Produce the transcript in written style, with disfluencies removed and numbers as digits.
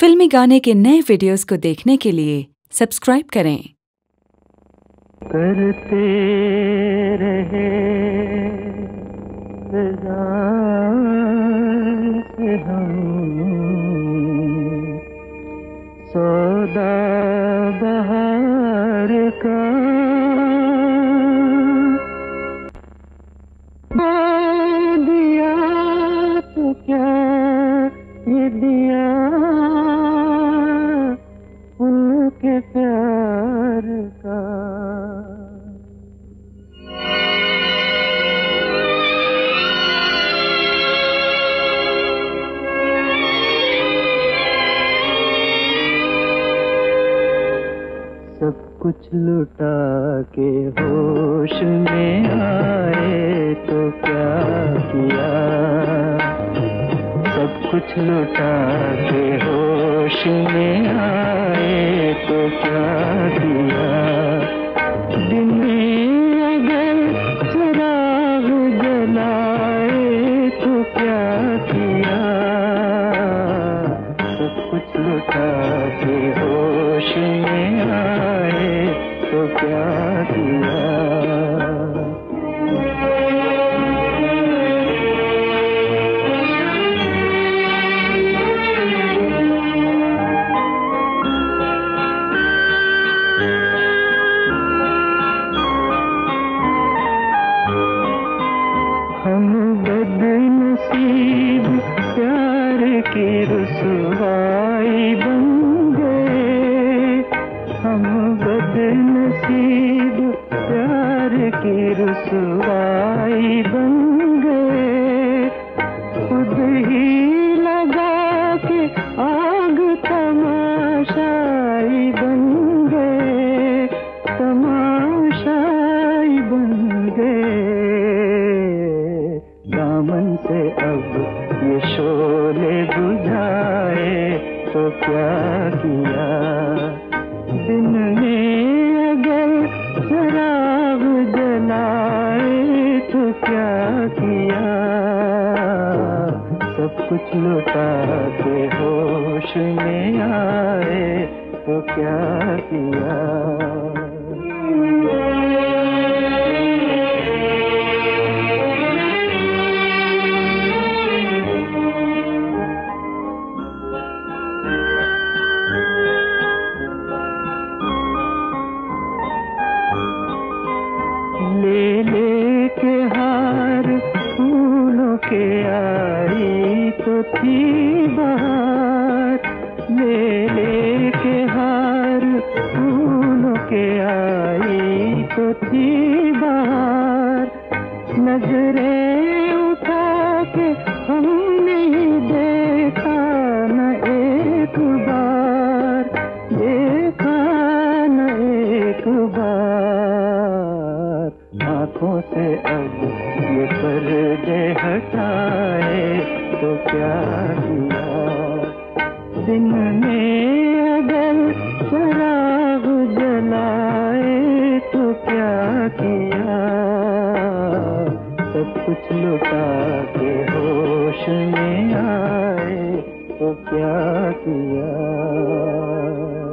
फिल्मी गाने के नए वीडियोस को देखने के लिए सब्सक्राइब करें। करते रहे रज़ा से हम सौदा बहार का, दिया तो क्या ये दिया उनके प्यार का। सब कुछ लुटा के होश में आए तो क्या किया, सब कुछ लुटा के होश में आए तो क्या किया। दिन में अगर चिराग जलाए तो क्या किया, सब कुछ लुटा के होश में आए तो क्या किया। हम बदनसीब प्यार की रुसवाई बन गए, हम बदनसीब प्यार की रुसवाई बन गए। खुद ही लगा के आग तमाशाई बन गए, तमाशाई बन गए। दामन से अब ये शोले बुझाए तो क्या किया। दिन में अगर शराब जलाए तो क्या किया, सब कुछ लुटा के होश में आए तो क्या किया। ले ले के हार फूलों के आई तो थी बहार, ले ले के हार फूलों के आई तो थी बहार। नजरें उठा के हमने देखा न एक बार, देखा न एक बार। आँखों से अब ये पर्दे हटाए तो क्या किया। दिन में अगर शराब जलाए तो क्या किया, सब कुछ लुटा के होश में आए तो क्या किया।